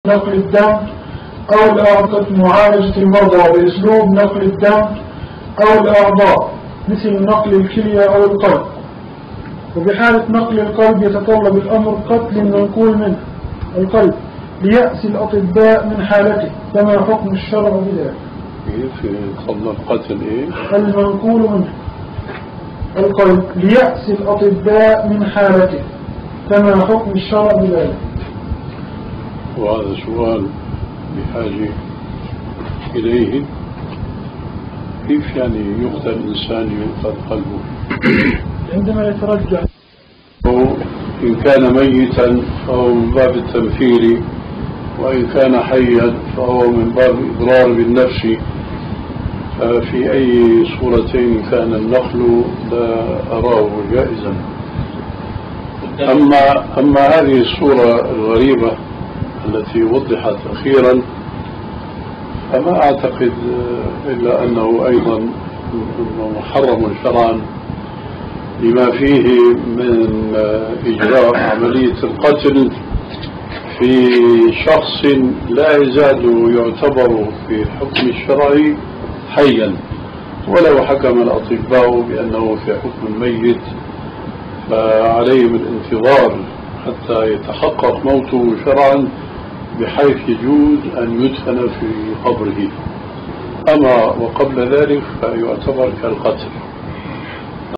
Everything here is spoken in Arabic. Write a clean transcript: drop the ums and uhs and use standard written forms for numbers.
نقل الدم أو الأعضاء، معالجة المرضى بأسلوب نقل الدم أو الأعضاء مثل نقل الكلية أو القلب. وبحالة نقل القلب يتطلب الأمر قتل المنقول منه القلب ليأس الأطباء من حالته، كما حكم الشرع بذلك. يتطلب قتل المنقول منه القلب ليأس الأطباء من حالته، كما حكم الشرع بذلك. وهذا سؤال بحاجة إليه. كيف يعني يقتل الإنسان ينقذ قلبه؟ عندما يترجع، إن كان ميتا فهو من باب التمثيل، وإن كان حيا فهو من باب إضرار بالنفس. ففي أي صورتين كان النقل لا أراه جائزا. أما هذه الصورة الغريبة التي وضحت أخيرا فما أعتقد إلا أنه أيضا محرم شرعا لما فيه من إجراء عملية القتل في شخص لا يزال يعتبر في الحكم الشرعي حيا، ولو حكم الأطباء بأنه في حكم الميت فعليهم الانتظار حتى يتحقق موته شرعا بحيث يجوز أن يدفن في قبره. أما وقبل ذلك فيعتبر كالقتل.